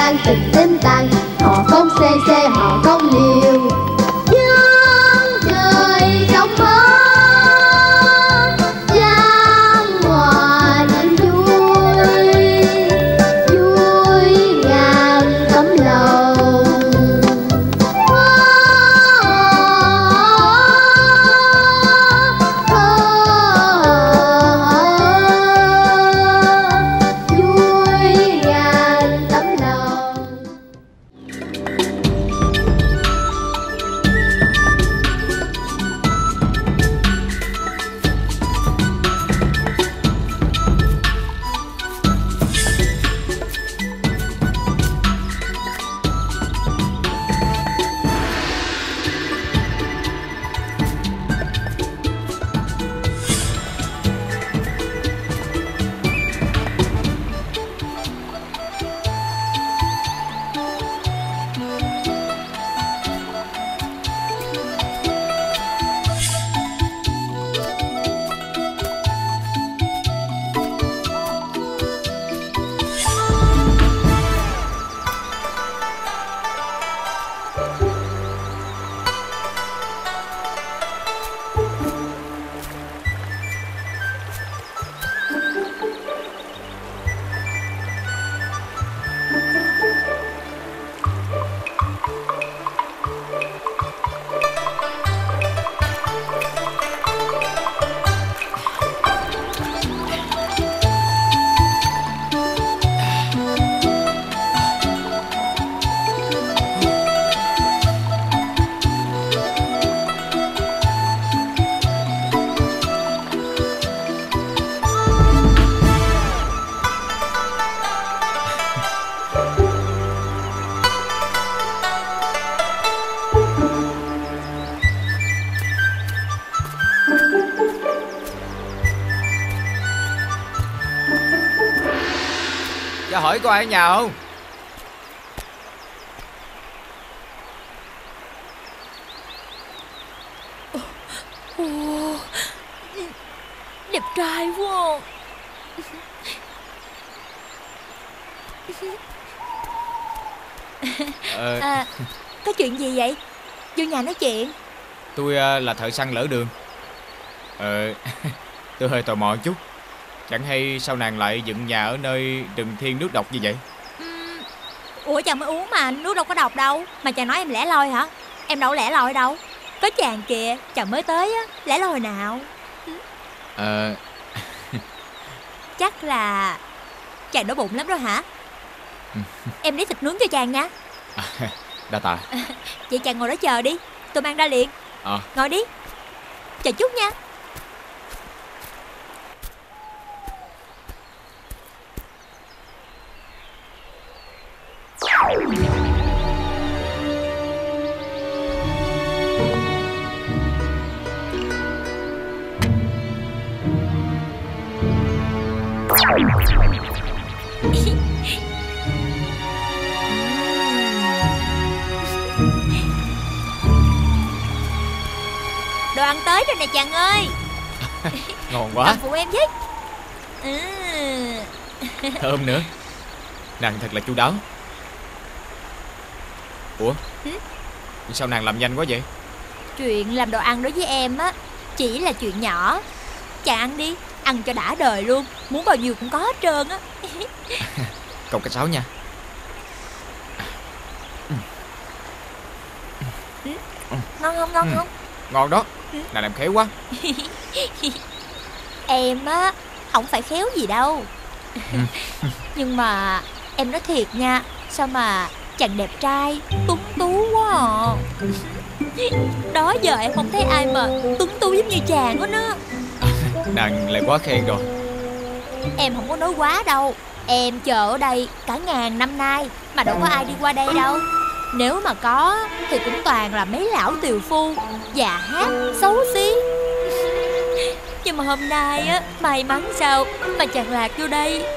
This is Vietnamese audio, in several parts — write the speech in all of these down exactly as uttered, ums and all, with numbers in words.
tan tình đêm tàn, họ không xê xê họ không liều. Dương trời trong mơ gian hòa niềm vui, vui ngàn tấm lòng. Vui ngàn tấm lòng. Cho hỏi có ai ở nhà không? Ồ, đẹp trai quá. Ờ, À, có chuyện gì vậy? Vô nhà nói chuyện. tôi ờ, là thợ săn lỡ đường. Ờ, tôi hơi tò mò chút. Chẳng hay sao nàng lại dựng nhà ở nơi rừng thiên nước độc như vậy? Ừm, Ủa chàng mới uống mà, nước đâu có độc đâu. Mà chàng nói em lẻ loi hả? Em đâu có lẻ loi đâu. Có chàng kìa, chàng mới tới á. Lẻ loi nào? Ờ, Chắc là chàng đói bụng lắm rồi hả? Em lấy thịt nướng cho chàng nha. đa tạ. Vậy chàng ngồi đó chờ đi, tôi mang ra liền. Ờ, Ngồi đi. Chờ chút nha. Đồ ăn tới rồi nè chàng ơi. ngon quá, Làm phụ em với. Ừ. thơm nữa. Nàng thật là chu đáo. Ủa, Hử? sao nàng làm nhanh quá vậy? Chuyện làm đồ ăn đối với em á chỉ là chuyện nhỏ. Chàng ăn đi, ăn cho đã đời luôn. Muốn bao nhiêu cũng có hết trơn á. Câu cá sấu nha. Ngon không, ngon Ừ. không? Ngon đó, nàng làm khéo quá. Em á không phải khéo gì đâu. Nhưng mà em nói thiệt nha, sao mà chàng đẹp trai, tuấn tú quá à. Đó giờ em không thấy ai mà tuấn tú giống như chàng hết á. Nàng lại quá khen rồi. Em không có nói quá đâu. Em chờ ở đây cả ngàn năm nay mà đâu có ai đi qua đây đâu. Nếu mà có thì cũng toàn là mấy lão tiều phu, già hát, xấu xí. Nhưng mà hôm nay á, may mắn sao mà chàng lạc vô đây.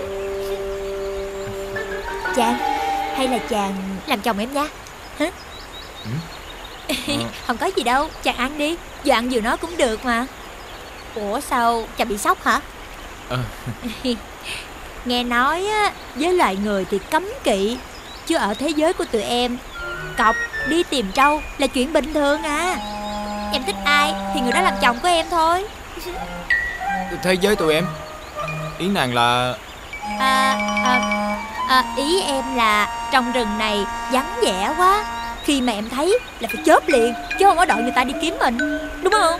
Chàng, hay là chàng làm chồng em nha. Hả? Ừ. Không có gì đâu, chàng ăn đi. Vừa ăn vừa nói cũng được mà. Ủa sao chàng bị sốc hả? Ờ. Nghe nói á, với loài người thì cấm kỵ Chứ ở thế giới của tụi em, cọc đi tìm trâu là chuyện bình thường à. Em thích ai thì người đó làm chồng của em thôi. Thế giới tụi em? Ý nàng là... À, à, à, ý em là trong rừng này vắng vẻ quá, khi mà em thấy là phải chớp liền, chứ không có đợi người ta đi kiếm mình, đúng không?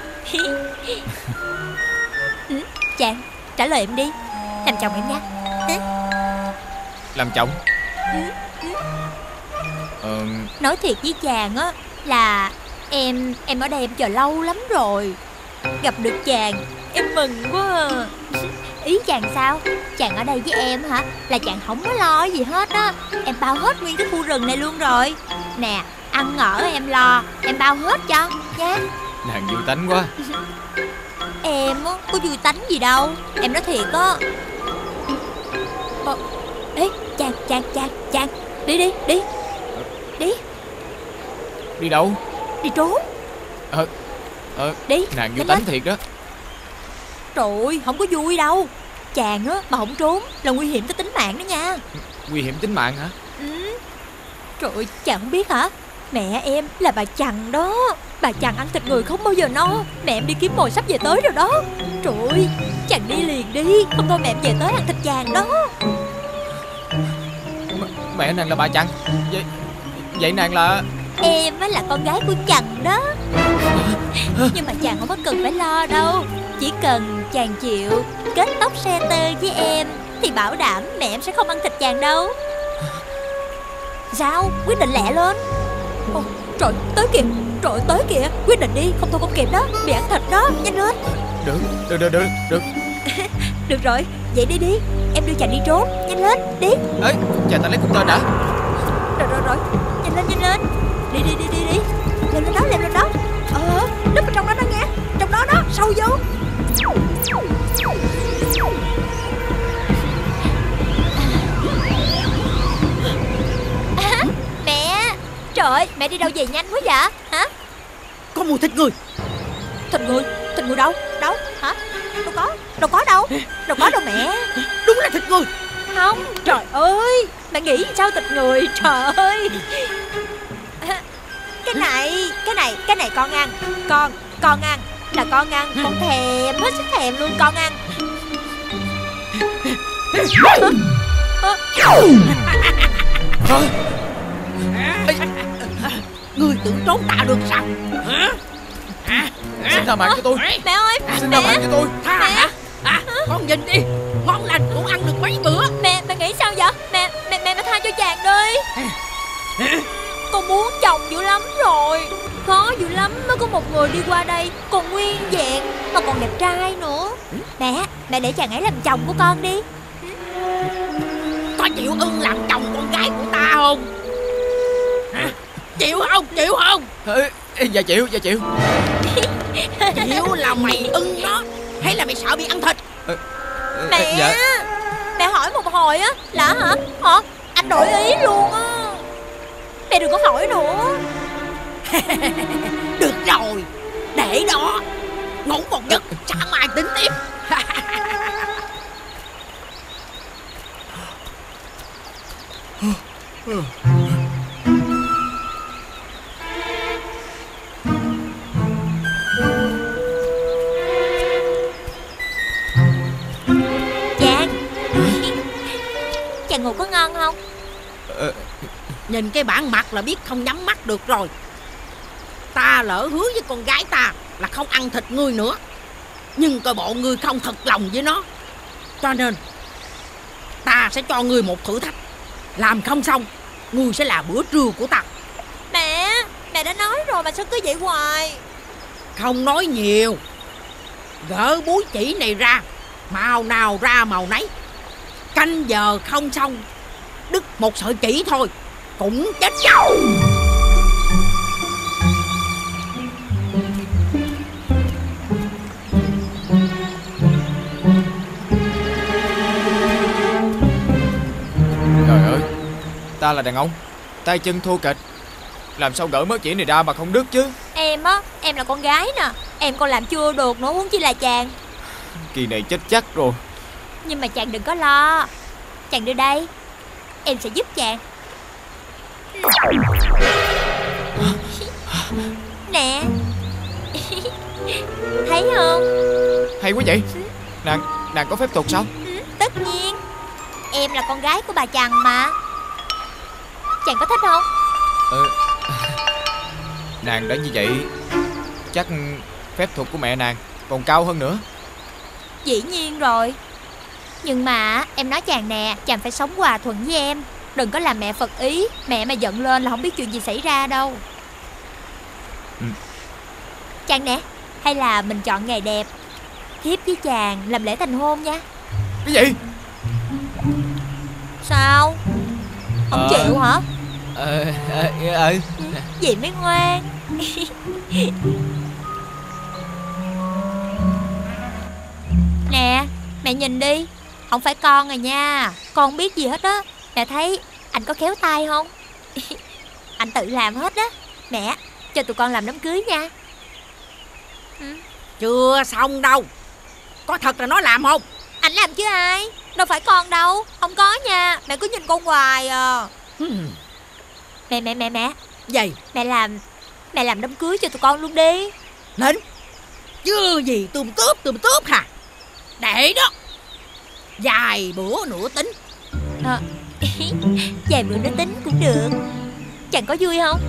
Ừ, chàng, trả lời em đi. Làm chồng em nha. Làm chồng? Ừ, ừ. Ờ... Nói thiệt với chàng á là em em ở đây em chờ lâu lắm rồi. Gặp được chàng em mừng quá à. Ý chàng sao? Chàng ở đây với em hả? Là chàng không có lo gì hết á. Em bao hết nguyên cái khu rừng này luôn rồi. Nè, ăn ở em lo, em bao hết cho nha. Nàng vui tánh quá. Em á, có vui tánh gì đâu. Em nói thiệt á. Ờ, ê, chàng, chàng, chàng, chàng. Đi đi, đi. Đi. Đi đâu? Đi trốn. Ờ, ờ, đi. Nàng vui tánh thiệt đó. Trời ơi, không có vui đâu. Chàng á, mà không trốn là nguy hiểm tới tính mạng đó nha. Nguy hiểm tính mạng hả? Ừ. Trời ơi, chàng không biết hả? Mẹ em là bà Chằn đó. Bà Chằn ăn thịt người không bao giờ no. Mẹ em đi kiếm mồi sắp về tới rồi đó. Trời ơi, chàng đi liền đi, không thôi mẹ em về tới ăn thịt chàng đó. M Mẹ nàng là bà Chằn? Vậy, vậy nàng là... Em á là con gái của Chằn đó. Nhưng mà chàng không có cần phải lo đâu. Chỉ cần chàng chịu kết tóc xe tơ với em thì bảo đảm mẹ em sẽ không ăn thịt chàng đâu. Sao? Quyết định lẹ lên. Ồ, trời, tới kìa. Trời, tới kìa. Quyết định đi, không thôi không kịp đó. Bị ăn thịt đó, nhanh lên. Được, được, được, được, được. Được rồi, vậy đi đi. Em đưa chàng đi trốn, nhanh lên, đi. Ê, chờ ta lấy cung tên đã. Rồi, rồi, rồi, nhanh lên, nhanh lên. Đi, đi, đi, đi, đi. Lên lên đó, lên lên đó. Ờ, núp ở trong đó đó nghe. Trong đó đó, sâu vô. À, mẹ. Trời ơi, mẹ đi đâu về nhanh quá vậy? Hả? Có mùi thịt người. Thịt người? Thịt người đâu? Đâu? Hả? Đâu có, đâu có đâu. Đâu có đâu mẹ. Đúng là thịt người. Không, trời ơi. Mẹ nghĩ sao thịt người, trời ơi. Cái này, cái này, cái này con ăn. Con, con ăn. Là con ăn, con thèm, hết sức thèm luôn, con ăn. Hả? Người tưởng trốn ta được sao? Hả? Xin tha mạng cho tôi. Mẹ ơi, Xin mẹ. tha mạng cho tôi. Tha hả? À, con nhìn đi, ngon lành cũng ăn được mấy bữa. Mẹ, mẹ nghĩ sao vậy? Mẹ, mẹ, mẹ, mẹ tha cho chàng đi. Con muốn chồng dữ lắm rồi. Khó dữ lắm mới có một người đi qua đây còn nguyên vẹn mà còn đẹp trai nữa. Mẹ, mẹ để chàng ấy làm chồng của con đi. Có chịu ưng làm chồng con gái của ta không? Hả? Chịu không? Chịu không? Ê, ê, dạ chịu, dạ chịu. Chịu là mày ưng nó hay là mày sợ bị ăn thịt? Ê, ê, Mẹ, dạ. mẹ hỏi một hồi á là hả? Hả? Anh đổi ý luôn á. Mẹ đừng có hỏi nữa. Được rồi, để đó. Ngủ một giấc, sáng mai tính tiếp. Chàng, chàng ngủ có ngon không? Ờ, Nhìn cái bản mặt là biết không nhắm mắt được rồi. Ta lỡ hứa với con gái ta là không ăn thịt ngươi nữa, nhưng coi bộ ngươi không thật lòng với nó. Cho nên ta sẽ cho ngươi một thử thách. Làm không xong, ngươi sẽ là bữa trưa của ta. Mẹ, mẹ đã nói rồi mà sao cứ vậy hoài. Không nói nhiều. Gỡ búi chỉ này ra, màu nào ra màu nấy. Canh giờ không xong, đứt một sợi chỉ thôi cũng chết dầu. trời ơi, ta là đàn ông, tay chân thô kệch, làm sao gỡ mớ chỉ này ra mà không đứt chứ. Em á, em là con gái nè. Em còn làm chưa được nữa, huống chi là chàng. Kỳ này chết chắc rồi. Nhưng mà chàng đừng có lo. Chàng đưa đây, em sẽ giúp chàng. Nè. Thấy không? Hay quá vậy. Nàng, nàng có phép thuật sao? Ừ, tất nhiên. Em là con gái của bà Trần mà. Chàng có thích không? Ờ, nàng đã như vậy, chắc phép thuật của mẹ nàng còn cao hơn nữa. Dĩ nhiên rồi. Nhưng mà em nói chàng nè, chàng phải sống hòa thuận với em. Đừng có làm mẹ phật ý. Mẹ mà giận lên là không biết chuyện gì xảy ra đâu. Ừ. Chàng nè, hay là mình chọn ngày đẹp, thiếp với chàng làm lễ thành hôn nha. Cái gì? Sao? Không Ờ. chịu hả? Ờ, ờ, ờ. Vậy mới ngoan. Nè, mẹ nhìn đi. Không phải con rồi nha. Con không biết gì hết á. Mẹ thấy anh có khéo tay không? Anh tự làm hết á. Mẹ, cho tụi con làm đám cưới nha. Chưa xong đâu. Có thật là nó làm không? Anh làm chứ ai. Đâu phải con đâu. Không có nha. Mẹ cứ nhìn con hoài à. Hmm. Mẹ mẹ mẹ mẹ Gì? Mẹ làm Mẹ làm đám cưới cho tụi con luôn đi. Nín. Chứ gì tùm tướp tùm tướp hả? Để đó. Vài bữa nữa tính. à, Vài bữa nữa tính cũng được. Chàng có vui không?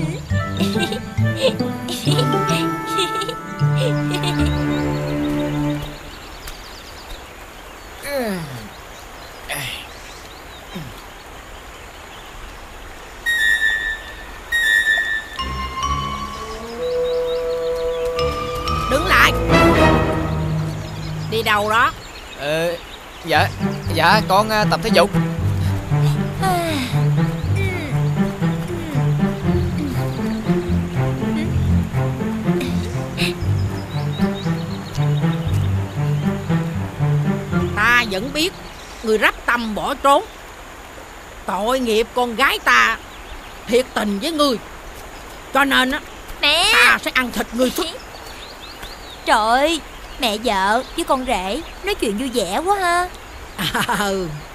Đứng lại. Đi đâu đó? Ờ, dạ, dạ con uh, tập thể dục. Ta vẫn biết người rắp tâm bỏ trốn. Tội nghiệp con gái ta thiệt tình với người, cho nên á Mẹ. ta sẽ ăn thịt người thức. Trời ơi, mẹ vợ với con rể nói chuyện vui vẻ quá ha. À,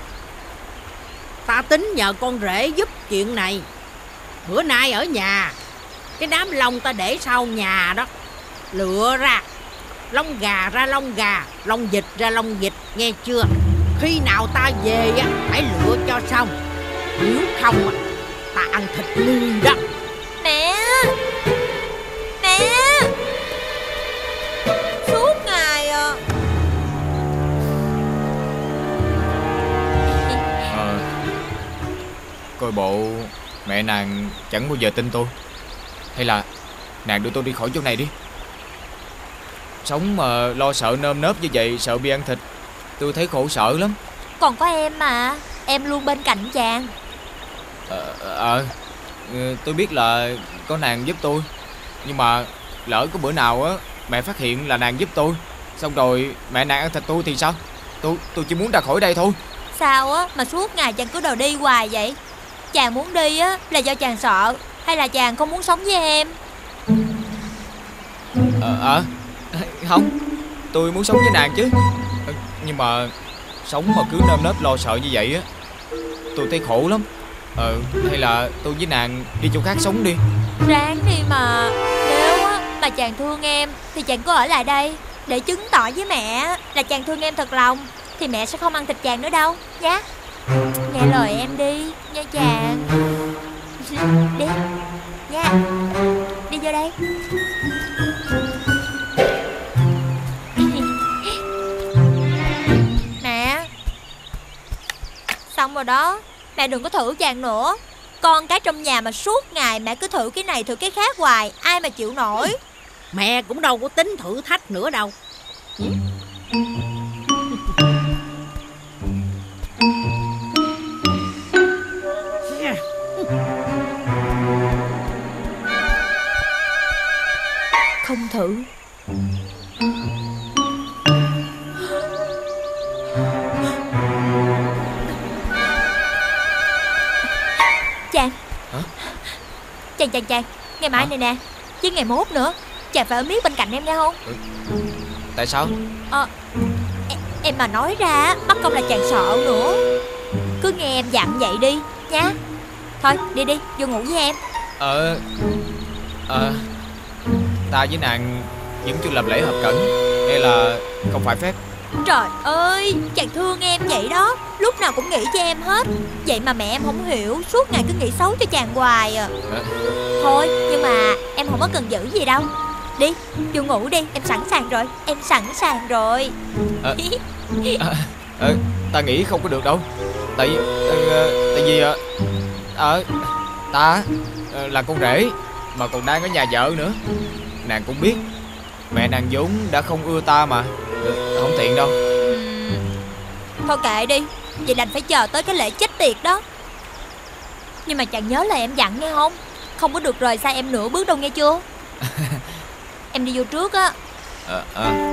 ta tính nhờ con rể giúp chuyện này. Bữa nay ở nhà, cái đám lông ta để sau nhà đó, lựa ra. Lông gà ra lông gà, lông vịt ra lông vịt, nghe chưa? Khi nào ta về á, phải lựa cho xong. Nếu không á, ta ăn thịt người đó. Mẹ. Mẹ. Suốt ngày à. Ờ, coi bộ mẹ nàng chẳng bao giờ tin tôi. Hay là nàng đưa tôi đi khỏi chỗ này đi. Sống mà lo sợ nơm nớp như vậy, sợ bị ăn thịt, tôi thấy khổ sở lắm. Còn có em mà. Em luôn bên cạnh chàng. Ờ, ờ, tôi biết là có nàng giúp tôi. Nhưng mà lỡ có bữa nào á mẹ phát hiện là nàng giúp tôi, xong rồi mẹ nàng ăn thịt tôi thì sao? Tôi tôi chỉ muốn ra khỏi đây thôi. Sao á mà suốt ngày chàng cứ đòi đi hoài vậy? Chàng muốn đi á là do chàng sợ, hay là chàng không muốn sống với em? Ờ, ờ không, tôi muốn sống với nàng chứ. Ờ, nhưng mà sống mà cứ nơm nớp lo sợ như vậy á, tôi thấy khổ lắm. Ờ, hay là tôi với nàng đi chỗ khác sống đi. Ráng đi mà. Nếu á mà chàng thương em thì chàng cứ ở lại đây để chứng tỏ với mẹ là chàng thương em thật lòng, thì mẹ sẽ không ăn thịt chàng nữa đâu nhá. Nghe lời em đi nha chàng. Đi nha. Đi vô đây. Mẹ. Xong rồi đó. Mẹ đừng có thử chàng nữa. Con cái trong nhà mà suốt ngày mẹ cứ thử cái này thử cái khác hoài, ai mà chịu nổi. Mẹ cũng đâu có tính thử thách nữa đâu. Ừ? Không thử. Chàng. Hả? Chàng chàng chàng. Ngày mai Hả? này nè, chứ ngày mốt nữa chàng phải ở miết bên cạnh em nghe không? Ừ. Tại sao? Ờ em, em mà nói ra mắc công là chàng sợ nữa. Cứ nghe em dặn vậy đi nha. Thôi đi đi, vô ngủ với em. Ờ Ờ Ta với nàng vẫn chưa làm lễ hợp cẩn, hay là không phải phép? Trời ơi, chàng thương em vậy đó, lúc nào cũng nghĩ cho em hết. Vậy mà mẹ em không hiểu, suốt ngày cứ nghĩ xấu cho chàng hoài à. à. Thôi, nhưng mà em không có cần giữ gì đâu. Đi, vô ngủ đi, em sẵn sàng rồi. Em sẵn sàng rồi. à, à, à, Ta nghĩ không có được đâu. Tại à, Tại vì à, à, ta à, là con rể, mà còn đang ở nhà vợ nữa. Nàng cũng biết mẹ nàng vốn đã không ưa ta mà, không tiện đâu. uhm, Thôi kệ đi, vậy đành phải chờ tới cái lễ chết tiệt đó. Nhưng mà chàng nhớ lời em dặn nghe không? Không có được rời xa em nửa bước đâu nghe chưa? Em đi vô trước á. à, à.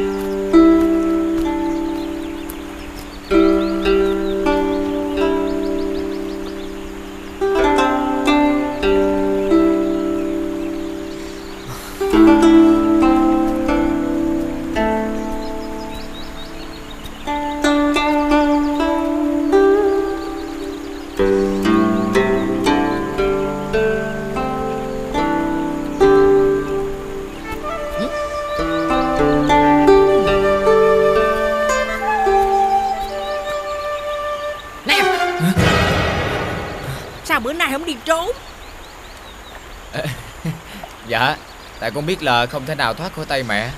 Sao bữa nay không đi trốn? à, Dạ, tại con biết là không thể nào thoát khỏi tay mẹ.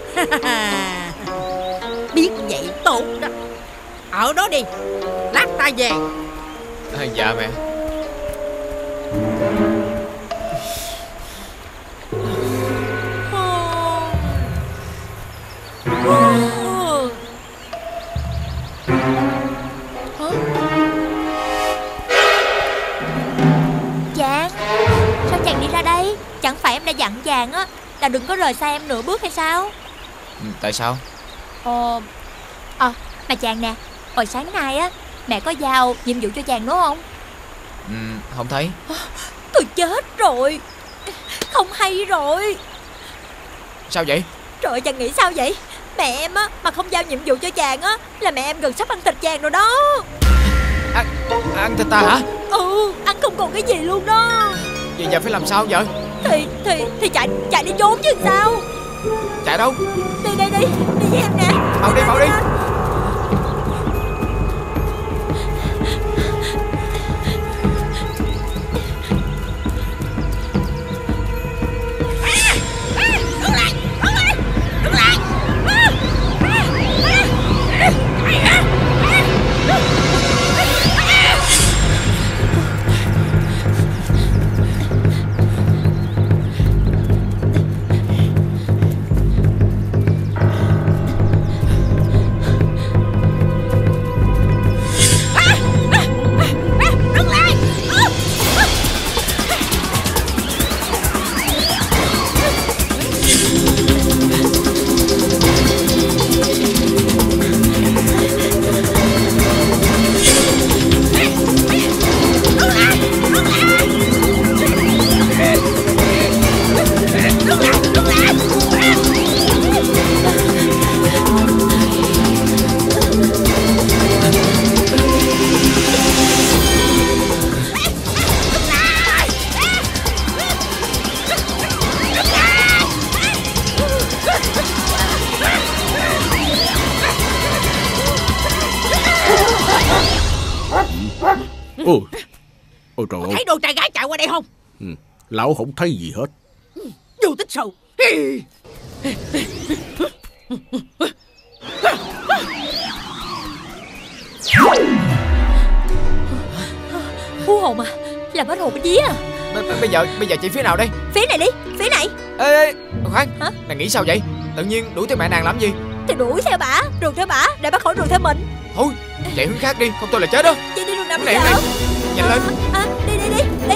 Biết vậy tốt đó. Ở đó đi, lát ta về. à, Dạ mẹ. Chàng, sao chàng đi ra đây? Chẳng phải em đã dặn chàng á là đừng có rời xa em nửa bước hay sao? ừ, Tại sao? Ờ à, mà chàng nè, hồi sáng nay á mẹ có giao nhiệm vụ cho chàng đúng không? ừ, Không thấy. Tôi chết rồi, không hay rồi. Sao vậy? Trời ơi, chàng nghĩ sao vậy? Mẹ em á mà không giao nhiệm vụ cho chàng á là mẹ em gần sắp ăn thịt chàng rồi đó. Ăn, ăn thịt ta hả? Ừ, ăn không còn cái gì luôn đó. Vậy giờ phải làm sao vậy? Thì thì thì chạy chạy đi trốn chứ sao? Chạy đâu? Đi đi đi, đi với em nè. Mau đi, mau đi. Ôi, ôi trời ơi. Thấy đồ trai gái chạy qua đây không? Ừ, lão không thấy gì hết. Vô tích sự. Hú hồn à, làm hết hồn vía à. B- Bây giờ bây giờ chị phía nào đây? Phía này đi, phía này. Ê, ê khoan. Hả? Nàng nghĩ sao vậy? Tự nhiên đuổi theo mẹ nàng làm gì? Thì đuổi theo bả, rượt theo bả để bả khỏi rượt theo mình. Thôi chạy hướng khác đi, không tôi là chết đó. Vậy đi đường nào Hướng bây này, giờ? hướng này. Nhanh lên. À, à, đi đi đi đi.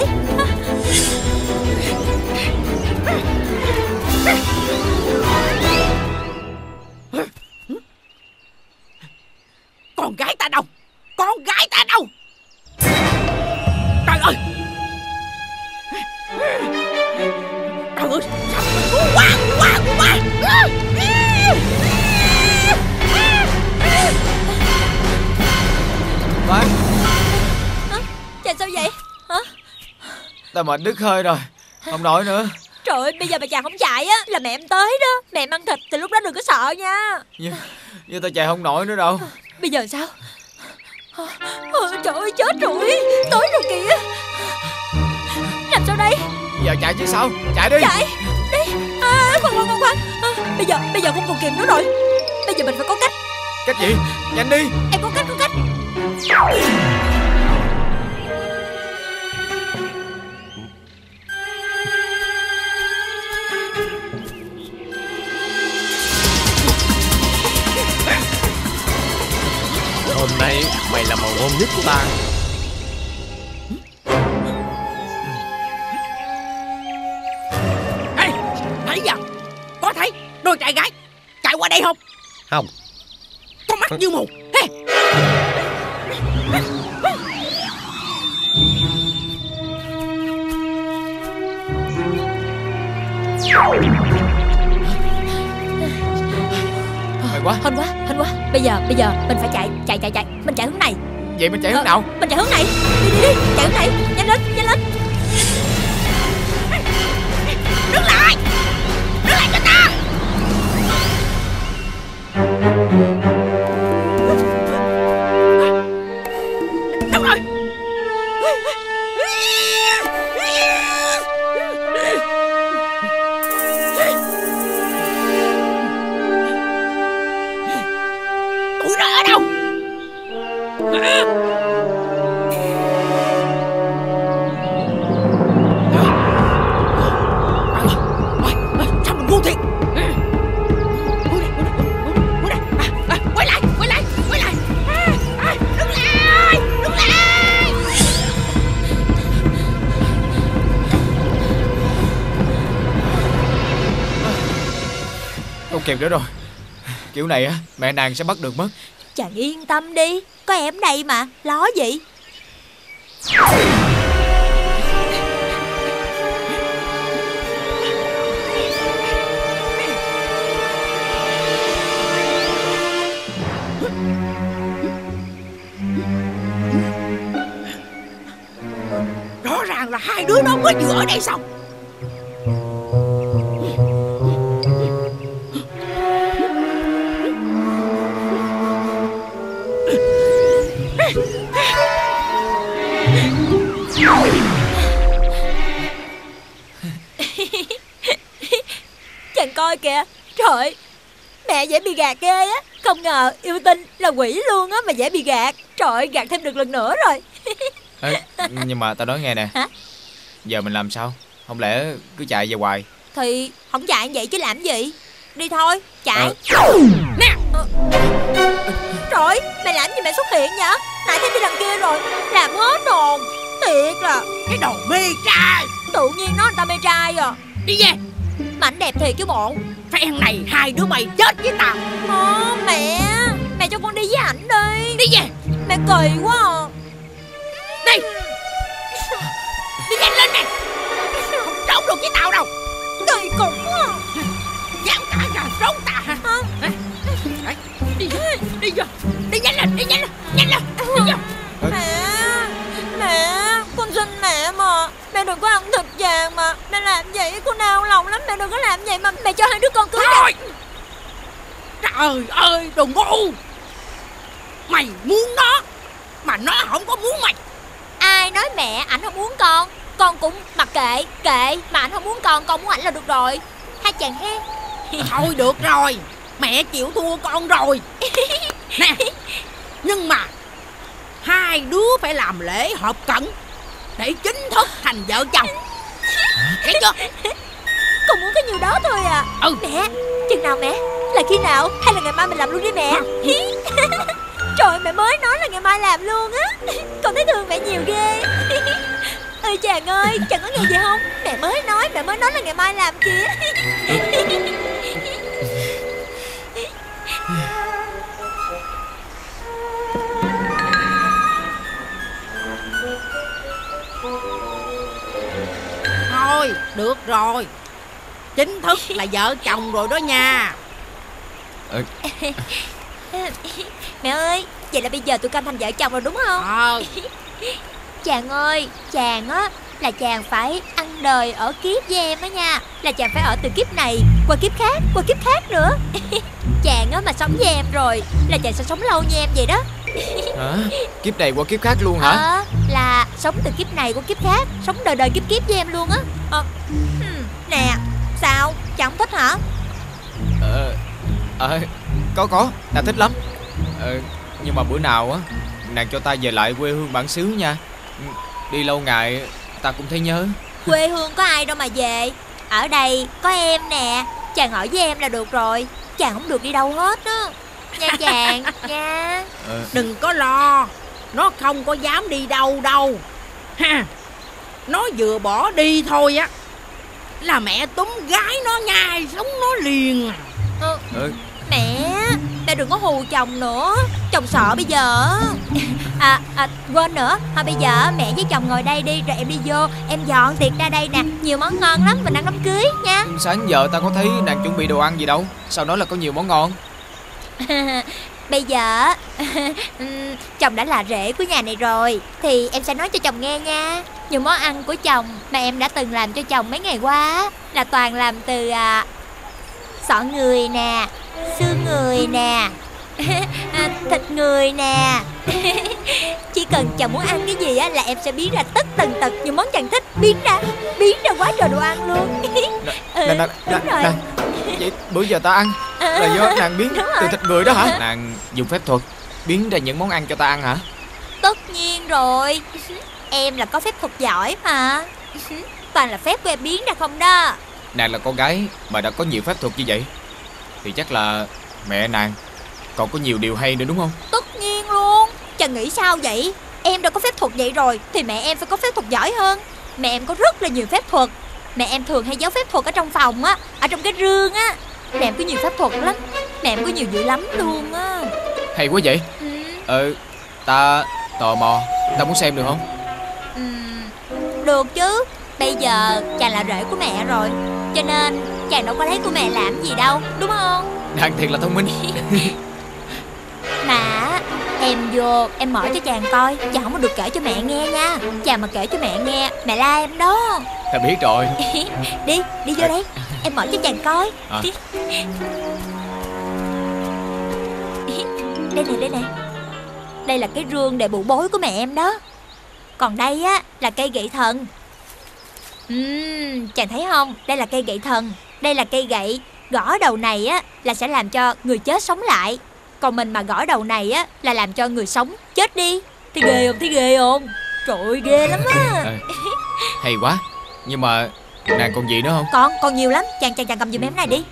Con gái ta đâu? Con gái ta đâu? Trời ơi! Trời ơi! Quá quá quá! Khoan. Hả? Chàng sao vậy? Hả? Tao mệt đứt hơi rồi, không nổi nữa. Trời ơi, bây giờ mà chàng không chạy á là mẹ em tới đó. Mẹ em ăn thịt thì lúc đó đừng có sợ nha. Nhưng, nhưng tao chạy không nổi nữa đâu. Bây giờ sao? Ờ, trời ơi, chết rồi, tới rồi kìa. Làm sao đây? Giờ chạy chứ sao, chạy đi. Chạy, đi. À, khoan, khoan, khoan, khoan. À, bây giờ, bây giờ không còn kịp nữa rồi. Bây giờ mình phải có cách. Cách gì? Nhanh đi. Em có cách, có cách. Hôm nay mày là màu ngon nhất của ta. Ê, thấy giờ có thấy đôi trai gái chạy qua đây không? Không. Có mắt như mù. Hey. Mày quá. Hên quá, hên quá. Bây giờ, bây giờ mình phải chạy, chạy, chạy, chạy. Mình chạy hướng này. Vậy mình chạy hướng Ờ, nào? Mình chạy hướng này. Đi, đi, đi, chạy hướng này. Nhanh lên, nhanh lên. Đứng lại. Đứng lại cho ta. Đúng rồi. Tụi nó ở đâu? Sao mình ngu thiệt? Quay lại, quay lại, quay lại. Đứng lại, đứng lại. Không kịp nữa rồi. Kiểu này á, mẹ nàng sẽ bắt được mất. Chàng yên tâm đi, có em đây mà, lo gì. Rõ ràng là hai đứa nó mới vừa ở đây xong. Chàng coi kìa, trời ơi, mẹ dễ bị gạt ghê á. Không ngờ yêu tinh là quỷ luôn á mà dễ bị gạt. Trời ơi, gạt thêm được lần nữa rồi. Ê, nhưng mà tao nói nghe nè. Hả? Giờ mình làm sao? Không lẽ cứ chạy về hoài? Thì không chạy vậy chứ làm gì. Đi thôi, chạy. Ờ. Nè, Ờ. Trời ơi, mày làm gì mày xuất hiện vậy? Nãy thấy đi đằng kia rồi, làm hết hồn. Thiệt là cái đồ mê trai. tự nhiên nói người ta mê trai à. Đi về. Mà ảnh đẹp thiệt chứ bộ. Phen này hai đứa mày chết với tao. Ờ, mẹ, mẹ cho con đi với ảnh đi. Đi về. Mẹ kỳ quá à. Đi. Đi nhanh lên nè. Không trốn được với tao đâu. Kỳ cục quá à. Dám cả gà trốn ta hả? Hả? Đấy, đi vô, đi vô. Đi nhanh lên, đi nhanh lên, nhanh lên. Đi vô. Mẹ, mẹ, con xin mẹ mà. Mẹ đừng có ăn thịt vàng mà. Mẹ làm vậy con đau lòng lắm. Mẹ đừng có làm vậy mà. Mẹ cho hai đứa con cưới Thôi. Trời ơi, đồ ngu. Mày muốn nó mà nó không có muốn mày. Ai nói mẹ ảnh không muốn con. Con cũng mặc kệ, kệ. Mà ảnh không muốn con, con muốn ảnh là được rồi. Hai chàng he. Thôi được rồi. Mẹ chịu thua con rồi. Nè, nhưng mà hai đứa phải làm lễ hợp cận để chính thức thành vợ chồng. Thấy chưa? Con muốn cái nhiều đó thôi à. Ừ. Mẹ, chừng nào mẹ? Là khi nào? Hay là ngày mai mình làm luôn đi mẹ? Trời, mẹ mới nói là ngày mai làm luôn á. Con thấy thương mẹ nhiều ghê. Ơi chàng ơi, chàng có nghe gì không? Mẹ mới nói, mẹ mới nói là ngày mai làm kìa. Thôi, được rồi. Chính thức là vợ chồng rồi đó nha. Ừ. Mẹ ơi, vậy là bây giờ tụi con thành vợ chồng rồi đúng không? Ờ. Chàng ơi, chàng á là chàng phải ăn đời ở kiếp với em á nha. Là chàng phải ở từ kiếp này qua kiếp khác, qua kiếp khác nữa. Chàng á mà sống với em rồi là chàng sẽ sống lâu như em vậy đó. Hả? Kiếp này qua kiếp khác luôn hả? Ờ, là sống từ kiếp này qua kiếp khác, sống đời đời kiếp kiếp với em luôn á. Ờ, hmm, nè, sao? Chàng không thích hả? Ờ, ờ, có có, ta thích lắm. Ờ, nhưng mà bữa nào á, nàng cho ta về lại quê hương bản xứ nha. Đi lâu ngày, ta cũng thấy nhớ. Quê hương có ai đâu mà về. Ở đây có em nè. Chàng ở với em là được rồi. Chàng không được đi đâu hết á. Nha chàng, nha. Ờ. Đừng có lo, nó không có dám đi đâu đâu ha. Nó vừa bỏ đi thôi á là mẹ túm gái nó nhai sống nó liền. Ờ, Ừ. mẹ, mẹ đừng có hù chồng nữa. Chồng sợ bây giờ. À, à quên nữa. Thôi bây giờ mẹ với chồng ngồi đây đi. Rồi em đi vô, em dọn tiệc ra đây nè. Nhiều món ngon lắm, mình ăn đám cưới nha. Sáng giờ ta có thấy nàng chuẩn bị đồ ăn gì đâu. Sao nói là có nhiều món ngon? Bây giờ chồng đã là rể của nhà này rồi thì em sẽ nói cho chồng nghe nha. Nhiều món ăn của chồng mà em đã từng làm cho chồng mấy ngày qua là toàn làm từ à, sọ người nè, xương người nè, à, thịt người nè. Chỉ cần chồng muốn ăn cái gì á là em sẽ biến ra tất tần tật những món chàng thích. Biến ra, biến ra quá trời đồ ăn luôn. Ừ, Nè, nè, đúng nè, rồi. nè. Vậy bữa giờ ta ăn là do nàng biến Đúng từ rồi. thịt người đó hả? Nàng dùng phép thuật biến ra những món ăn cho ta ăn hả? Tất nhiên rồi. Em là có phép thuật giỏi mà. Toàn là phép của em biến ra không đó. Nàng là con gái mà đã có nhiều phép thuật như vậy thì chắc là mẹ nàng còn có nhiều điều hay nữa đúng không? Tất nhiên luôn. Chàng nghĩ sao vậy? Em đã có phép thuật vậy rồi thì mẹ em phải có phép thuật giỏi hơn. Mẹ em có rất là nhiều phép thuật. Mẹ em thường hay giấu phép thuật ở trong phòng á, ở trong cái rương á. Mẹ em có nhiều phép thuật lắm. Mẹ em có nhiều dữ lắm luôn á. Hay quá vậy. Ừ. Ờ, ta tò mò, ta muốn xem được không? Ừ, được chứ. Bây giờ chàng là rể của mẹ rồi, cho nên chàng đâu có lấy của mẹ làm gì đâu, đúng không? Nàng thiệt là thông minh. Mà em vô, em mở cho chàng coi. Chàng không có được kể cho mẹ nghe nha. Chàng mà kể cho mẹ nghe, mẹ la em đó. Ta biết rồi. Đi, đi vô đây. Em mở cho chàng coi. À. Đây nè, đây nè. Đây là cái rương để bụ bối của mẹ em đó. Còn đây á là cây gậy thần. Uhm, chàng thấy không? Đây là cây gậy thần. Đây là cây gậy. Gõ đầu này á là sẽ làm cho người chết sống lại. Còn mình mà gõ đầu này á là làm cho người sống chết đi. Thấy ghê không? Thấy ghê không? Trời ơi, ghê lắm á. Ờ, hay quá. Nhưng mà nàng còn gì nữa không? Còn, còn nhiều lắm. Chàng, chàng, chàng cầm giùm em này đi.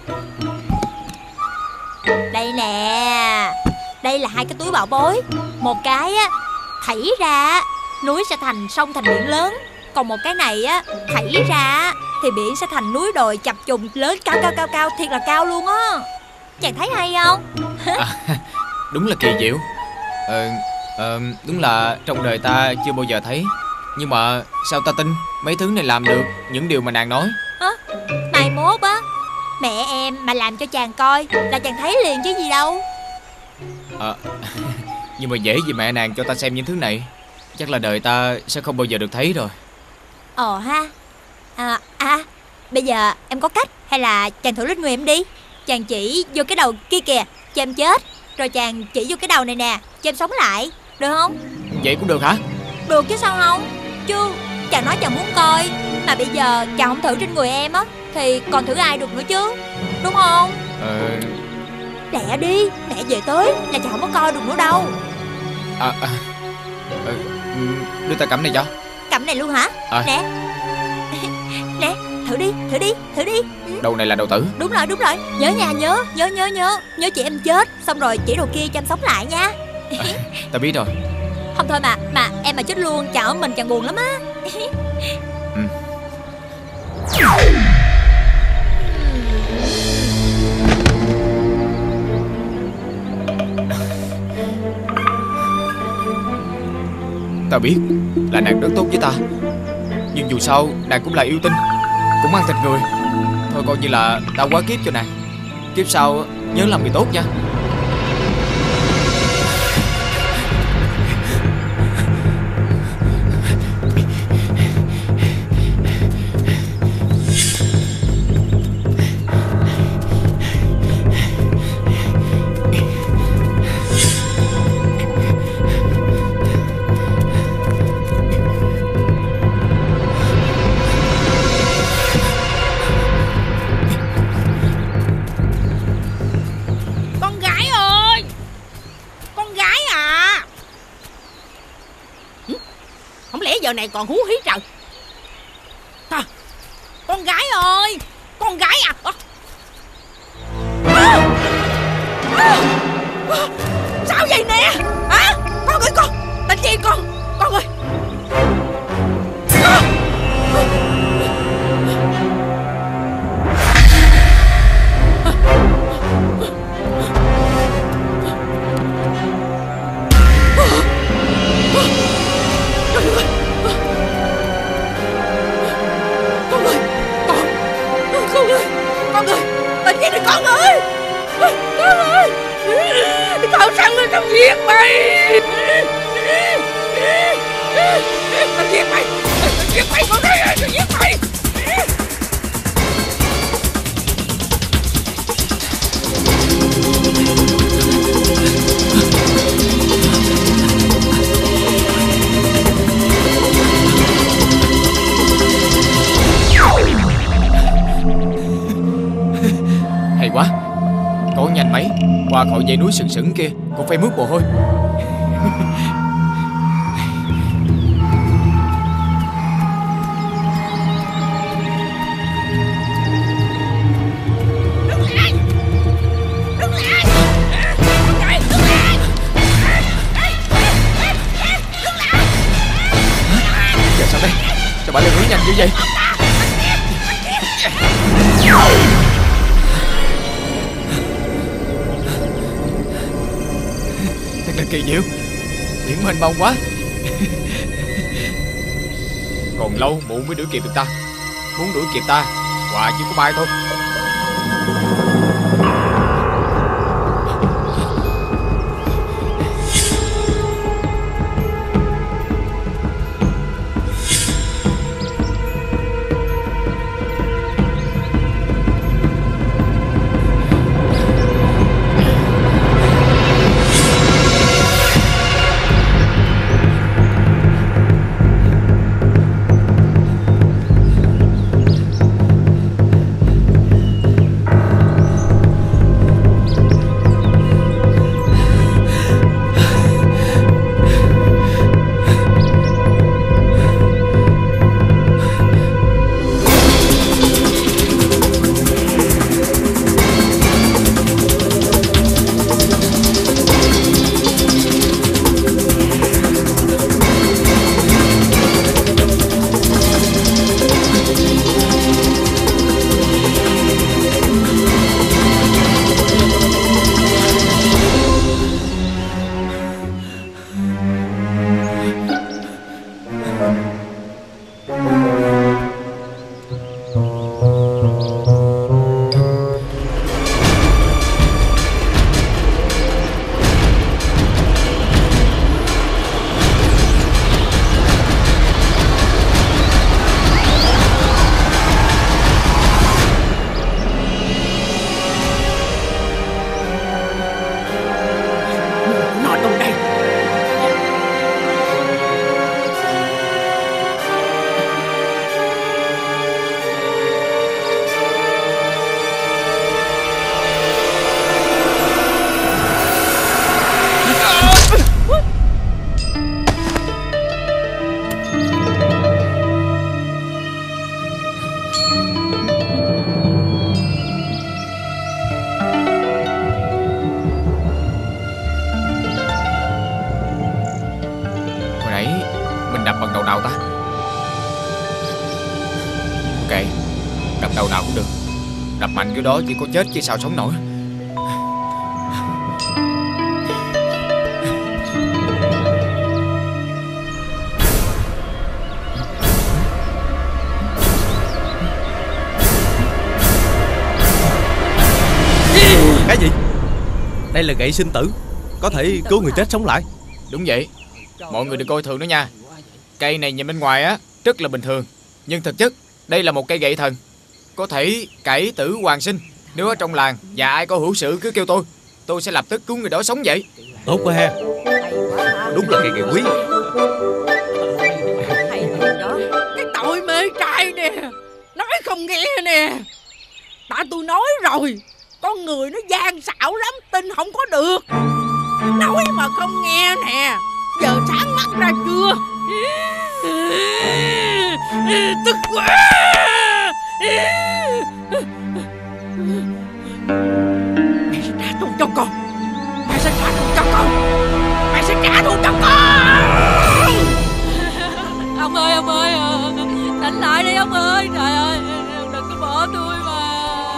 Đây nè. Đây là hai cái túi bảo bối. Một cái á thảy ra núi sẽ thành sông thành biển lớn. Còn một cái này á thảy ra thì biển sẽ thành núi đồi chập trùng lớn cao cao cao cao. Thiệt là cao luôn á. Chàng thấy hay không? À, đúng là kỳ diệu. Ờ, ờ, đúng là trong đời ta chưa bao giờ thấy. Nhưng mà sao ta tin mấy thứ này làm được những điều mà nàng nói? Hả? Mai mốt á mẹ em mà làm cho chàng coi là chàng thấy liền chứ gì đâu. À, nhưng mà dễ gì mẹ nàng cho ta xem những thứ này. Chắc là đời ta sẽ không bao giờ được thấy rồi. Ồ ha. À, à bây giờ em có cách. Hay là chàng thử lên người em đi. Chàng chỉ vô cái đầu kia kìa cho em chết. Rồi chàng chỉ vô cái đầu này nè cho em sống lại. Được không? Vậy cũng được hả? Được chứ sao không. Chứ chàng nói chàng muốn coi. Mà bây giờ chàng không thử trên người em á thì còn thử ai được nữa chứ. Đúng không? Ờ... Lẹ đi. Mẹ về tới là chàng không có coi được nữa đâu. À, à, ờ, đưa ta cầm này cho. Cầm này luôn hả? À. Nè. Nè, thử đi, thử đi, thử đi. Ừ. Đầu này là đầu tử. Đúng rồi, đúng rồi. Nhớ nha, nhớ, nhớ, nhớ, nhớ. Nhớ chị em chết, xong rồi chỉ đồ kia cho em sống lại nha. À, ta biết rồi. Không thôi mà, mà em mà chết luôn, chàng ở mình chàng buồn lắm á. Ừ. Ta biết là nàng rất tốt với ta, nhưng dù sao nàng cũng là yêu tinh, cũng ăn thịt người. Thôi coi như là ta quá kiếp cho nàng. Kiếp sau nhớ làm người tốt nha. Không lẽ giờ này còn hú hí trời. À, con gái ơi, con gái à, à. À, à, à. Sao vậy nè hả? Con ơi con, tên gì con, con ơi. À. Con ơi, tên gì này con ơi. Con ơi, tao săn lên tao giết mày. Tao giết mày, tao giết mày con đây, tao giết mày. Hay quá, con nhanh mấy qua khỏi dãy núi sừng sững kia, con phải mướt mồ hôi. Giờ sao đây? Sao bà lên núi nhanh như vậy? Thật là kỳ diệu, biển mênh mông quá. Còn lâu muộn mới đuổi kịp được ta. Muốn đuổi kịp ta, quả chỉ có bay thôi. đập bằng đầu nào ta? Kệ, đập đầu nào cũng được. Đập mạnh cái đó chỉ có chết chứ sao sống nổi. Cái gì? Đây là gậy sinh tử, có thể cứu người chết sống lại. Đúng vậy. Mọi người đừng coi thường nó nha. Cây này nhìn bên ngoài á rất là bình thường, nhưng thực chất đây là một cây gậy thần, có thể cải tử hoàn sinh. Nếu ở trong làng và ai có hữu sự cứ kêu tôi, tôi sẽ lập tức cứu người đó sống vậy. Tốt quá ha. Đúng là cây gậy quý. Cái tội mê trai nè, nói không nghe nè. Đã tôi nói rồi, con người nó gian xảo lắm, tin không có được. Nói mà không nghe nè. Giờ sáng mắt ra chưa? Ông ơi, ông ơi, tỉnh lại đi ông ơi. Trời ơi, đừng có bỏ tôi mà.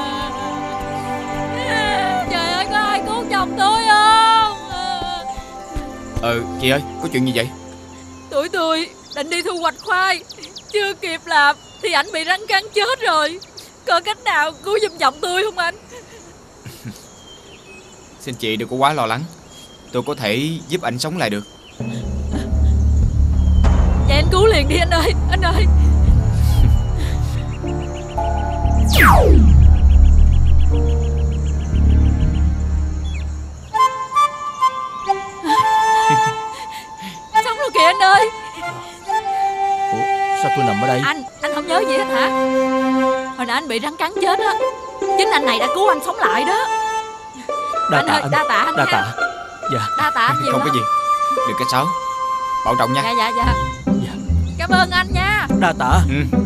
Trời ơi, có ai cứu chồng tôi không? Ờ, chị ơi, có chuyện gì vậy? Tụi tôi định đi thu hoạch khoai, chưa kịp làm thì ảnh bị rắn cắn chết rồi. Có cách nào cứu giùm chồng tôi không anh? Xin chị đừng có quá lo lắng, tôi có thể giúp anh sống lại được. Vậy anh cứu liền đi anh ơi, anh ơi. Sống rồi kìa anh ơi. Ủa, sao tôi nằm ở đây? Anh, anh không nhớ gì hết hả? Hồi nãy anh bị rắn cắn chết á, chính anh này đã cứu anh sống lại đó. Đa Anh tạ ơi, anh. đa tạ anh Đa nha. tạ. Dạ. Đa tạ anh nhiều Không có lắm. gì, đừng có sáo. Bảo trọng nha. Dạ dạ dạ. Dạ. Cảm ơn anh nha. Đa tạ. Ừ.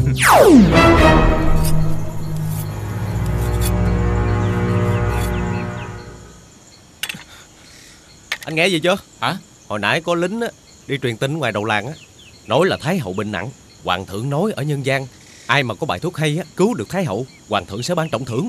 Anh nghe gì chưa? Hả? Hồi nãy có lính á, đi truyền tin ngoài đầu làng á, nói là Thái hậu bệnh nặng. Hoàng thượng nói ở nhân gian, ai mà có bài thuốc hay á, cứu được Thái hậu, hoàng thượng sẽ ban trọng thưởng.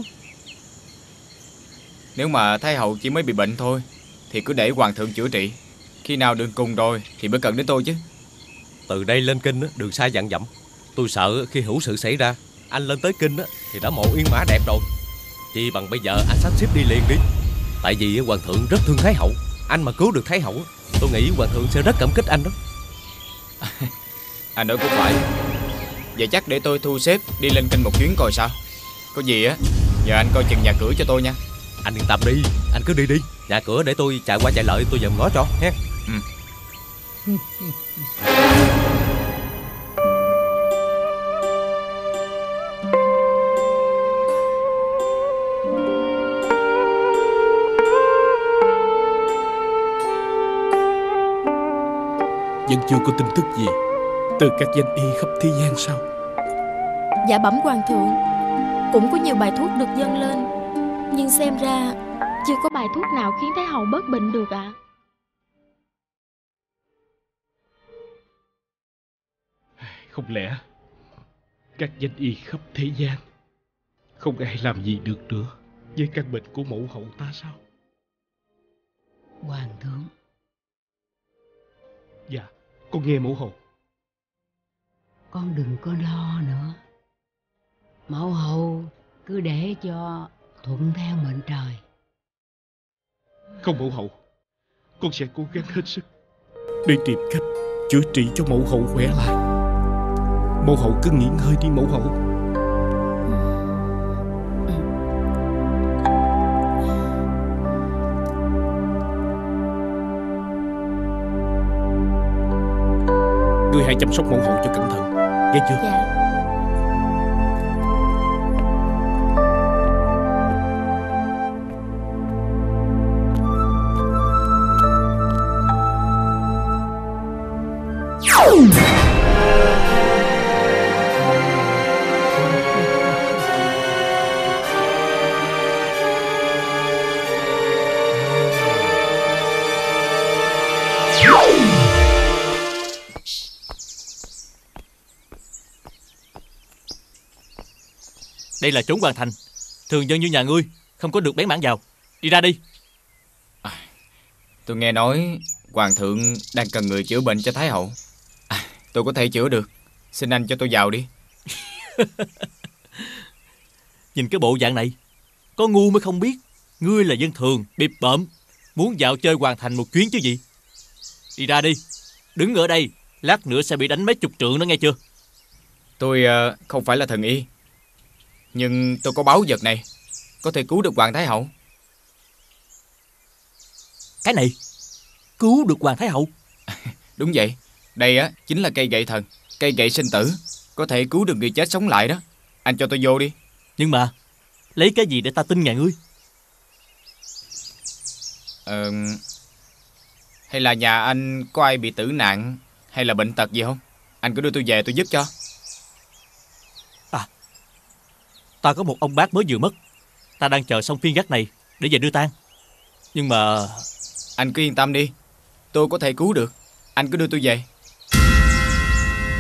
Nếu mà Thái hậu chỉ mới bị bệnh thôi thì cứ để hoàng thượng chữa trị. Khi nào đường cùng rồi thì mới cần đến tôi chứ. Từ đây lên kinh á, đường xa vạn dặm. Tôi sợ khi hữu sự xảy ra, anh lên tới kinh á, thì đã mộ yên mã đẹp rồi. Chỉ bằng bây giờ anh sắp xếp đi liền đi. Tại vì hoàng thượng rất thương Thái hậu. Anh mà cứu được Thái hậu, tôi nghĩ hoàng thượng sẽ rất cảm kích anh đó. Anh nói cũng phải. Vậy chắc để tôi thu xếp đi lên kinh một chuyến coi sao. Có gì á, nhờ anh coi chừng nhà cửa cho tôi nha. Anh yên tâm đi, anh cứ đi đi. Nhà cửa để tôi chạy qua chạy lại, tôi dòm ngó cho ha. Ừ. Vẫn chưa có tin tức gì từ các danh y khắp thế gian sao? Dạ bẩm hoàng thượng, cũng có nhiều bài thuốc được dâng lên, nhưng xem ra chưa có bài thuốc nào khiến Thái hậu bớt bệnh được ạ. Không lẽ các danh y khắp thế gian không ai làm gì được nữa với căn bệnh của mẫu hậu ta sao? Hoàng thượng. Dạ, con nghe mẫu hậu. Con đừng có lo nữa. Mẫu hậu cứ để cho thuận theo mệnh trời. Không mẫu hậu, con sẽ cố gắng hết sức để tìm cách chữa trị cho mẫu hậu khỏe lại. Mẫu hậu cứ nghỉ ngơi đi mẫu hậu. Ngươi hãy chăm sóc mẫu hậu cho cẩn thận, nghe chưa? Dạ. Đây là chốn hoàng thành, thường dân như nhà ngươi không có được bén mảng vào. Đi ra đi. À, tôi nghe nói hoàng thượng đang cần người chữa bệnh cho Thái hậu. À, tôi có thể chữa được, xin anh cho tôi vào đi. Nhìn cái bộ dạng này, có ngu mới không biết ngươi là dân thường bịp bợm, muốn dạo chơi hoàng thành một chuyến chứ gì. Đi ra đi, đứng ở đây lát nữa sẽ bị đánh mấy chục trượng đó nghe chưa. Tôi uh, không phải là thần y, nhưng tôi có báu vật này, có thể cứu được hoàng thái hậu. Cái này cứu được hoàng thái hậu? Đúng vậy, đây á chính là cây gậy thần, cây gậy sinh tử, có thể cứu được người chết sống lại đó. Anh cho tôi vô đi. Nhưng mà lấy cái gì để ta tin nhà ngươi? Ờ, hay là nhà anh có ai bị tử nạn hay là bệnh tật gì không? Anh cứ đưa tôi về tôi giúp cho. À, ta có một ông bác mới vừa mất, ta đang chờ xong phiên gác này để về đưa tang. Nhưng mà anh cứ yên tâm đi, tôi có thể cứu được. Anh cứ đưa tôi về.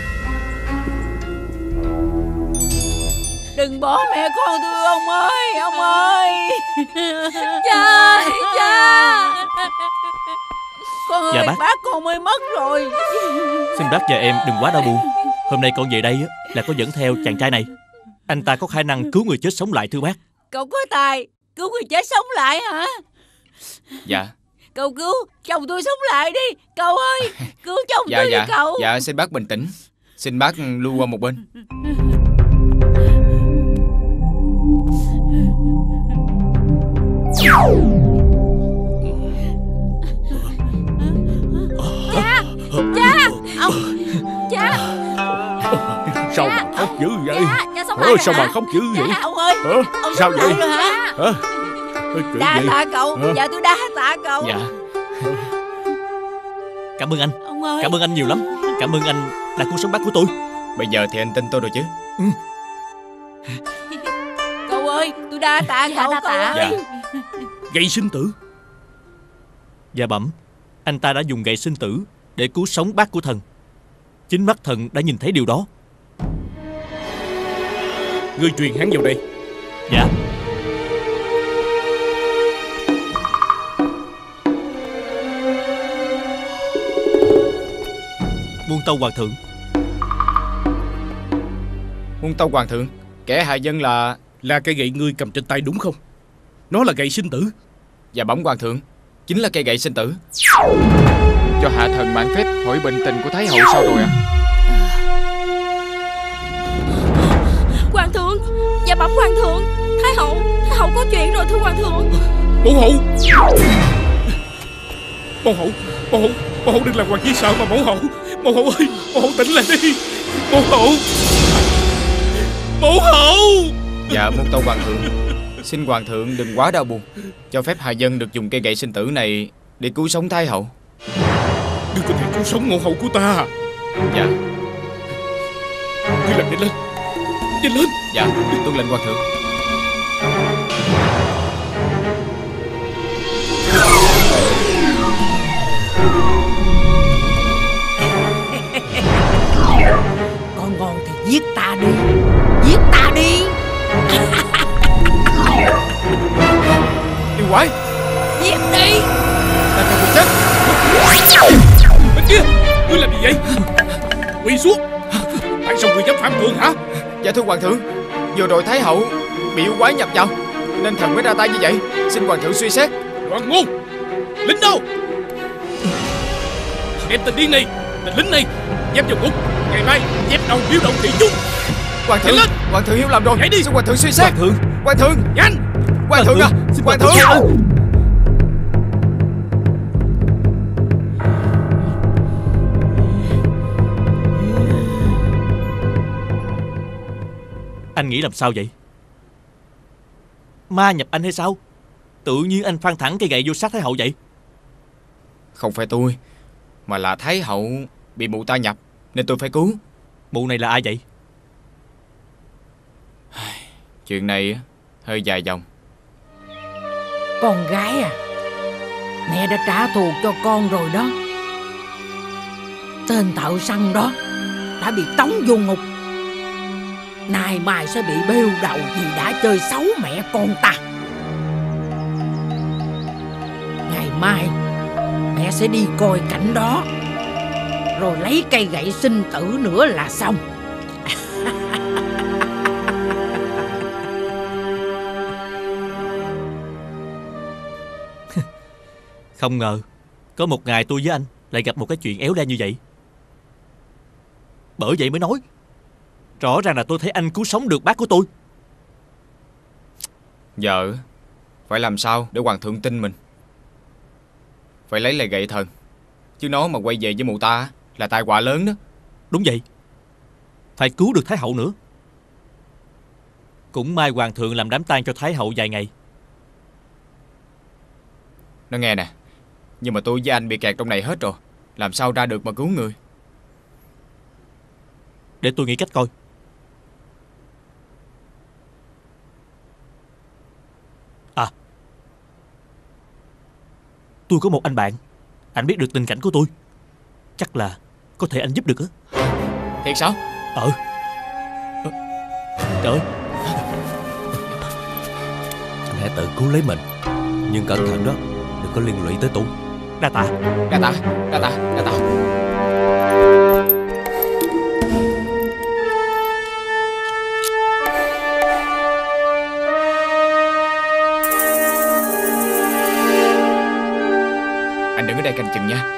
bỏ mẹ con tôi ông ơi, ông ơi. Cha, cha. Con ơi, Dạ bác. bác con mới mất rồi. Xin bác và em đừng quá đau buồn. Hôm nay con về đây á, là có dẫn theo chàng trai này. Anh ta có khả năng cứu người chết sống lại thưa bác. Cậu có tài cứu người chết sống lại hả? Dạ. Cậu cứu chồng tôi sống lại đi. Cậu ơi, cứu chồng Dạ tôi dạ đi cậu. Dạ xin bác bình tĩnh. Xin bác lui qua một bên. Cha, cha, ông, cha. Sao bà khóc dữ vậy? Cha, cha sống Ờ, lại sao hả? bà khóc dữ vậy? Ông ơi, Hả? ông Sao sống vậy? lại rồi hả? Hả? Ê, chuyện Đa gì? tạ cậu. Hả? Dạ tôi đa tạ cậu. Dạ. Cảm ơn anh. Ông ơi. Cảm ơn anh nhiều lắm. Cảm ơn anh đã cứu sống bác của tôi. Bây giờ thì anh tin tôi rồi chứ? Ừ. Cậu ơi, tôi đa tạ Dạ, cậu. đa Cậu tạ. ơi. Dạ. Gây sinh tử. Dạ bẩm, anh ta đã dùng gậy sinh tử để cứu sống bác của thần. Chính mắt thần đã nhìn thấy điều đó. Ngươi truyền hắn vào đây. Dạ. Muôn tâu hoàng thượng. Muôn tâu hoàng thượng, kẻ hại dân là... Là cây gậy ngươi cầm trên tay đúng không? Nó là gậy sinh tử. Dạ bẩm hoàng thượng, chính là cây gậy sinh tử. Cho hạ thần mạn phép hỏi bệnh tình của Thái hậu sao rồi ạ? Hoàng thượng, dạ bẩm hoàng thượng. Thái hậu, Thái hậu có chuyện rồi thưa hoàng thượng. Mẫu hậu. Mẫu hậu, mẫu hậu, mẫu hậu đừng làm hoàng chi sợ mà mẫu hậu. Mẫu hậu ơi, mẫu hậu tỉnh lại đi. Mẫu hậu. Mẫu hậu. Dạ muôn tâu hoàng thượng, xin hoàng thượng đừng quá đau buồn. Cho phép hạ dân được dùng cây gậy sinh tử này để cứu sống Thái hậu. Ngươi có thể cứu sống mẫu hậu của ta. Dạ. Ngươi làm nhanh lên. Nhanh lên. Dạ, tuân lệnh hoàng thượng. Con ngon thì giết ta đi. Giết ta đi. Yêu quái, Giết đi. ta cần bị chết. Bên kia, ngươi làm gì vậy? Quỳ xuống. Tại sao ngươi dám phạm thượng hả? Dạ thưa hoàng thượng, vừa rồi Thái hậu bị yêu quái nhập vào nên thần mới ra tay như vậy. Xin hoàng thượng suy xét. Loạn ngôn. Lính đâu? Đem tên điên này, tên lính này giam vào ngục. Ngày mai dẹp đầu biểu động thị chúng. Hoàng thượng, lên. hoàng thượng hiểu lầm rồi. Nhảy đi. Xin hoàng thượng suy xét. Hoàng thượng. Hoàng thượng, Nhanh. hoàng thượng à, Xin hoàng hoàng thượng. thượng. Anh nghĩ làm sao vậy? Ma nhập anh hay sao? Tự nhiên anh phan thẳng cây gậy vô sát Thái hậu vậy? Không phải tôi, mà là Thái hậu bị mụ ta nhập nên tôi phải cứu. Mụ này là ai vậy? Chuyện này hơi dài dòng. Con gái à, mẹ đã trả thù cho con rồi đó. Tên thợ săn đó đã bị tống vô ngục. Nay mai sẽ bị bêu đầu vì đã chơi xấu mẹ con ta. Ngày mai mẹ sẽ đi coi cảnh đó, rồi lấy cây gậy sinh tử nữa là xong. Không ngờ có một ngày tôi với anh lại gặp một cái chuyện éo le như vậy. Bởi vậy mới nói, rõ ràng là tôi thấy anh cứu sống được bác của tôi. Giờ phải làm sao để hoàng thượng tin mình? Phải lấy lại gậy thần, chứ nó mà quay về với mụ ta là tai họa lớn đó. Đúng vậy, phải cứu được Thái hậu nữa. Cũng may hoàng thượng làm đám tang cho Thái hậu vài ngày. Nó nghe nè, nhưng mà tôi với anh bị kẹt trong này hết rồi, làm sao ra được mà cứu người? Để tôi nghĩ cách coi. À, tôi có một anh bạn, anh biết được tình cảnh của tôi. Chắc là có thể anh giúp được á. Thiệt sao? Ờ. Trời ơi, thể tự cứu lấy mình. Nhưng cẩn thận đó, đừng có liên lụy tới tôi. Đa tạ. Đa tạ, đa tạ, đa tạ. Anh đứng ở đây canh chừng nha.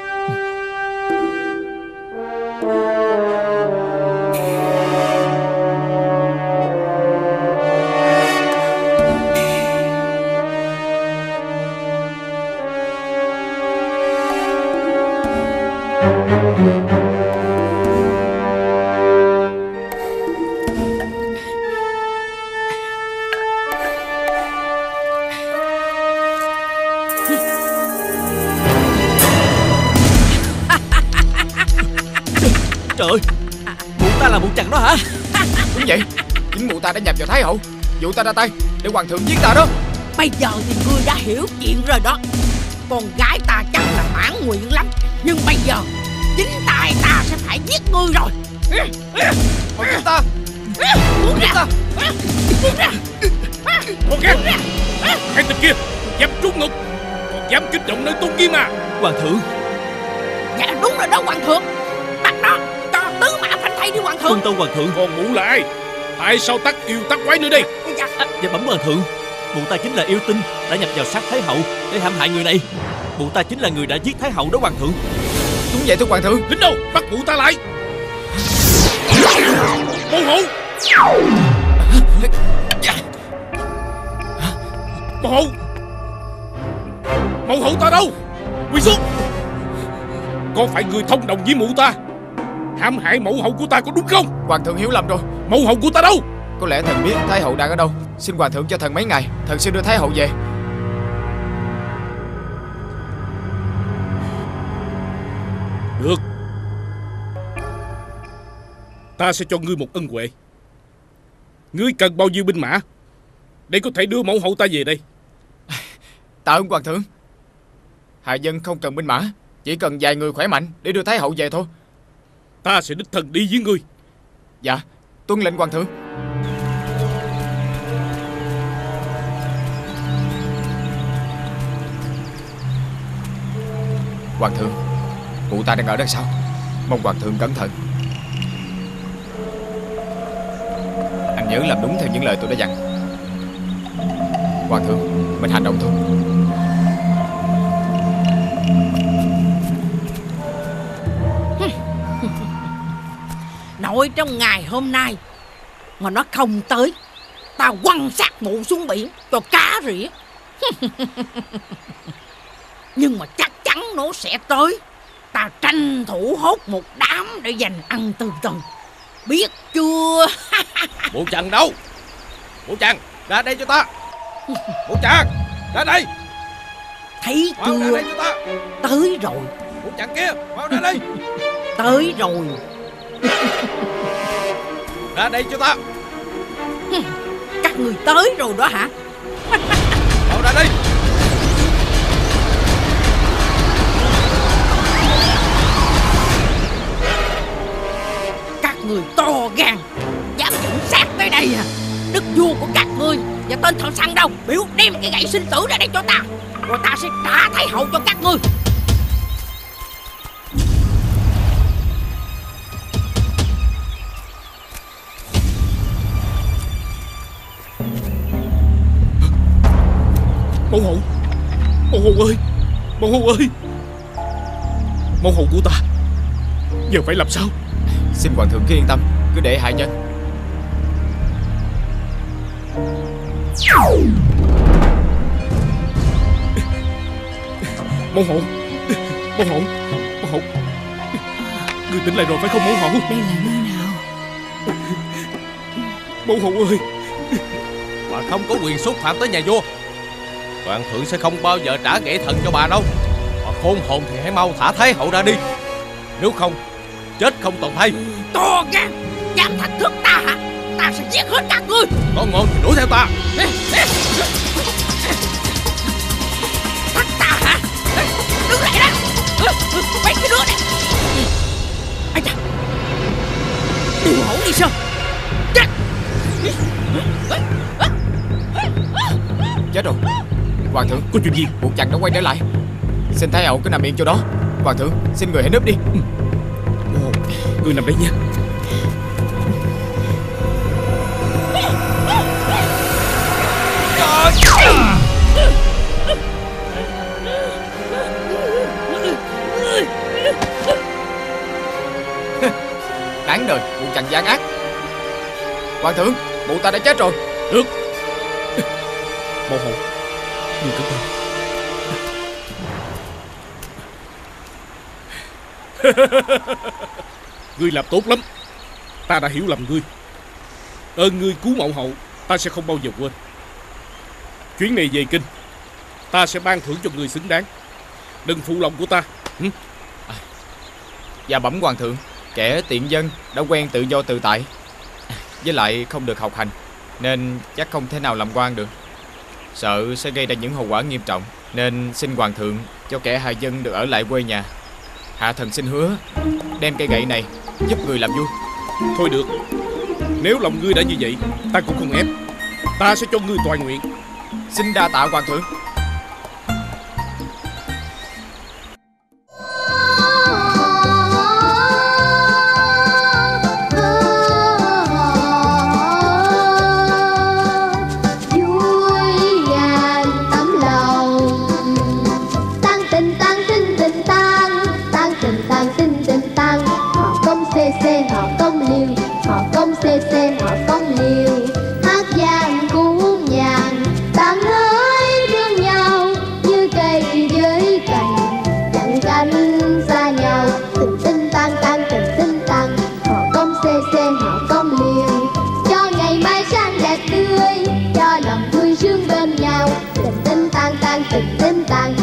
Trời ơi, mụ ta là mụ chằn đó hả? Đúng vậy, chính mụ ta đã nhập vào Thái Hậu, dụ ta ra tay để hoàng thượng giết ta đó. Bây giờ thì ngươi đã hiểu chuyện rồi đó. Con gái ta chắc là mãn nguyện lắm, nhưng bây giờ chính tay ta sẽ phải giết ngươi rồi. Còn giết ta, Buông ra, buông ra. Con gan, hai tên kia dám trúng ngục, còn dám kích động nơi tôn nghiêm à? Hoàng thượng. Dạ đúng rồi đó hoàng thượng. Bắt nó cho tứ mã phanh thây đi hoàng thượng. Vâng tâu hoàng thượng. Còn mụ là ai? Tại sao tắc yêu tắc quái nữa đây? Dạ, À, dạ bẩm hoàng thượng, mụ ta chính là yêu tinh đã nhập vào xác Thái Hậu để hãm hại người này. Mụ ta chính là người đã giết Thái Hậu đó hoàng thượng. đúng vậy thưa hoàng thượng. Lính đâu, bắt mụ ta lại. Mẫu hậu, mẫu hậu, mẫu hậu ta đâu? Quỳ xuống. Có phải người thông đồng với mụ ta hãm hại mẫu hậu của ta có đúng không? Hoàng thượng hiểu lầm rồi. Mẫu hậu của ta đâu? Có lẽ thần biết Thái Hậu đang ở đâu. Xin hoàng thượng cho thần mấy ngày, thần sẽ đưa Thái Hậu về. Được, ta sẽ cho ngươi một ân huệ. Ngươi cần bao nhiêu binh mã để có thể đưa mẫu hậu ta về đây? Tạ ơn hoàng thượng. Hạ dân không cần binh mã, chỉ cần vài người khỏe mạnh để đưa Thái Hậu về thôi. Ta sẽ đích thân đi với ngươi. Dạ, tuân lệnh hoàng thượng. Hoàng thượng, mụ ta đang ở đằng sau, mong hoàng thượng cẩn thận. Anh nhớ làm đúng theo những lời tôi đã dặn. Hoàng thượng, mình hành động thôi. nội trong ngày hôm nay mà nó không tới, ta quăng xác mụ xuống biển cho cá rỉa. Nhưng mà chắc chắn nó sẽ tới. Ta tranh thủ hốt một đám để dành ăn từ từ, biết chưa? Mụ chằn đâu? Mụ chằn, ra đây cho ta. Mụ chằn, ra đây. Thấy Mau ra chưa? đây cho ta. Tới rồi. Mụ chằn kia, mau ra đây. Tới rồi. Ra đây cho ta. Các người tới rồi đó hả? Mau ra đây. Các người to gan, dám dẫn xác tới đây à? Đức vua của các ngươi và tên thợ săn đâu, biểu đem cái gậy sinh tử ra đây cho ta, rồi ta sẽ trả Thái Hậu cho các ngươi. Mẫu hậu, mẫu hậu ơi, mẫu hậu ơi, mẫu hậu của ta giờ phải làm sao? Xin hoàng thượng cứ yên tâm, cứ để hạ nhân. Mẫu hậu, mẫu hậu, mẫu hậu, người tỉnh lại rồi phải không mẫu hậu? Đây là nơi nào? Mẫu hậu ơi, Bà không có quyền xúc phạm tới nhà vua. Hoàng thượng sẽ không bao giờ trả nghệ thần cho bà đâu. Bà khôn hồn thì hãy mau thả Thái Hậu ra đi, nếu không chết không toàn thây. To gan, dám thách thức ta hả? Ta sẽ giết hết các ngươi. Có ngon thì đuổi theo ta. Thách ta hả? Đứng lại đó. Mấy cái đứa này. Ây da, điều hổ đi sao? Chết. Chết rồi. Hoàng thượng, có chuyện gì? Buộc chặt đã quay trở lại. Xin Thái hậu cứ nằm yên chỗ đó. Hoàng thượng, xin người hãy núp đi. Ồ, người nằm đây nha. Đáng đời, buộc chặt gian ác. Hoàng thượng, mụ ta đã chết rồi. Được. Mẫu hậu, người cẩn thận. Ngươi làm tốt lắm. Ta đã hiểu lầm ngươi. Ơn ngươi cứu mẫu hậu ta sẽ không bao giờ quên. Chuyến này về kinh, ta sẽ ban thưởng cho ngươi xứng đáng. Đừng phụ lòng của ta. Hử? À, dạ bẩm hoàng thượng, kẻ tiện dân đã quen tự do tự tại, với lại không được học hành, nên chắc không thể nào làm quan được. Sợ sẽ gây ra những hậu quả nghiêm trọng, nên xin hoàng thượng cho kẻ hại dân được ở lại quê nhà. Hạ thần xin hứa đem cây gậy này giúp người làm vui. Thôi được. Nếu lòng ngươi đã như vậy, ta cũng không ép. Ta sẽ cho ngươi toàn nguyện. Xin đa tạ hoàng thượng. Tình tinh tàn